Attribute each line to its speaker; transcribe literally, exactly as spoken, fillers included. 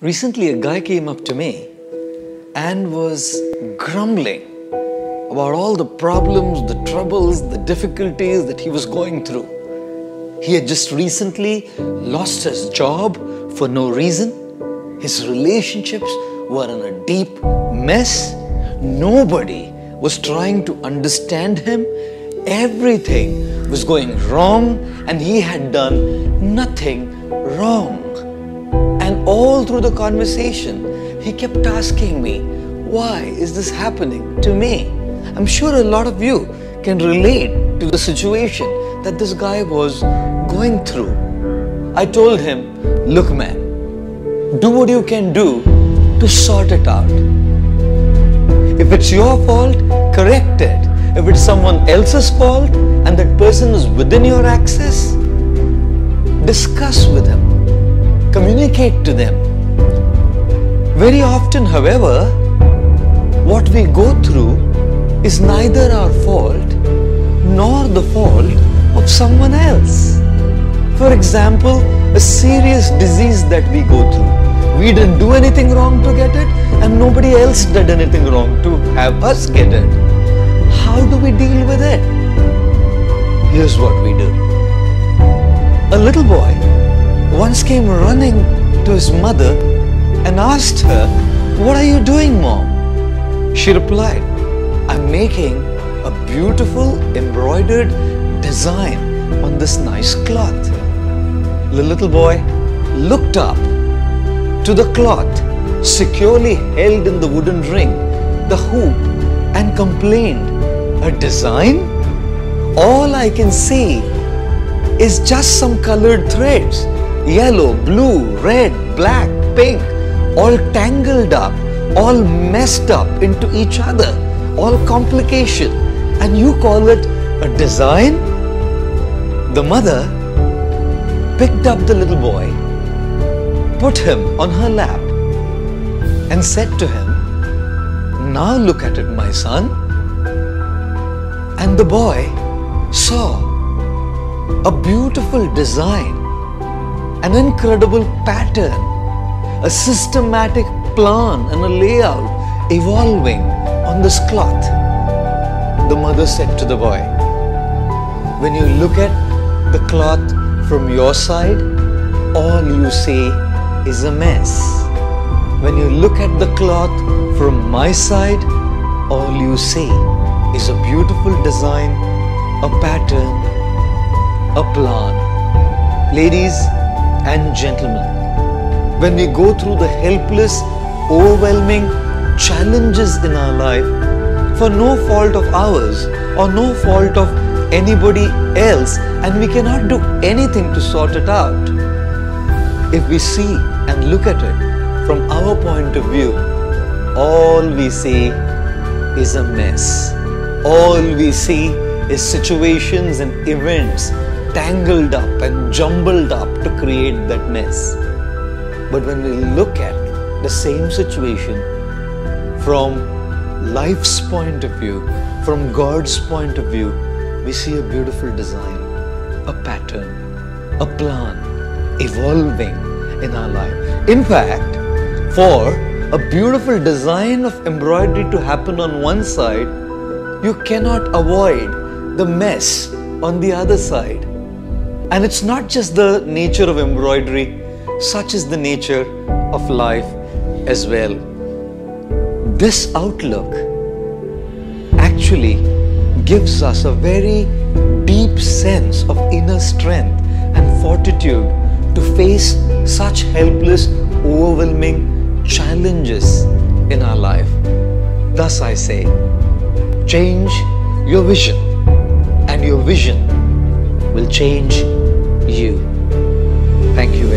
Speaker 1: Recently, a guy came up to me and was grumbling about all the problems, the troubles, the difficulties that he was going through. He had just recently lost his job for no reason. His relationships were in a deep mess. Nobody was trying to understand him. Everything was going wrong and he had done nothing wrong. And all through the conversation, he kept asking me, why is this happening to me? I'm sure a lot of you can relate to the situation that this guy was going through. I told him, look man, do what you can do to sort it out. If it's your fault, correct it. If it's someone else's fault and that person is within your access, discuss with them. Communicate to them. Very often, however, what we go through is neither our fault nor the fault of someone else. For example, a serious disease that we go through. We didn't do anything wrong to get it, and nobody else did anything wrong to have us get it. How do we deal with it? Here's what we do. A little boy once came running to his mother and asked her, "What are you doing, Mom?" She replied, "I'm making a beautiful embroidered design on this nice cloth." The little boy looked up to the cloth securely held in the wooden ring, the hoop, and complained, "A design? All I can see is just some colored threads. Yellow, blue, red, black, pink, all tangled up, all messed up into each other, all complication, and you call it a design?" The mother picked up the little boy, put him on her lap, and said to him, "Now look at it, my son." And the boy saw a beautiful design, an incredible pattern, a systematic plan and a layout evolving on this cloth. The mother said to the boy, "When you look at the cloth from your side, all you see is a mess. When you look at the cloth from my side, all you see is a beautiful design, a pattern, a plan." Ladies and gentlemen, when we go through the helpless, overwhelming challenges in our life for no fault of ours or no fault of anybody else, and we cannot do anything to sort it out, if we see and look at it from our point of view, all we see is a mess. All we see is situations and events tangled up and jumbled up to create that mess. But when we look at the same situation from life's point of view, from God's point of view, we see a beautiful design, a pattern, a plan evolving in our life. In fact, for a beautiful design of embroidery to happen on one side, you cannot avoid the mess on the other side. And it's not just the nature of embroidery, such is the nature of life as well. This outlook actually gives us a very deep sense of inner strength and fortitude to face such helpless, overwhelming challenges in our life. Thus I say, change your vision, and your vision will change you. Thank you.